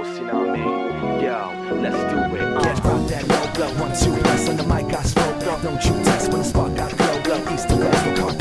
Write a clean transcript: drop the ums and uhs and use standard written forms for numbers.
host, you know what I mean? Yo, let's do it. Yeah, drop that low blow. 1, 2, press on the mic, I slow blow. Don't you test when the spark got glow. East to west, no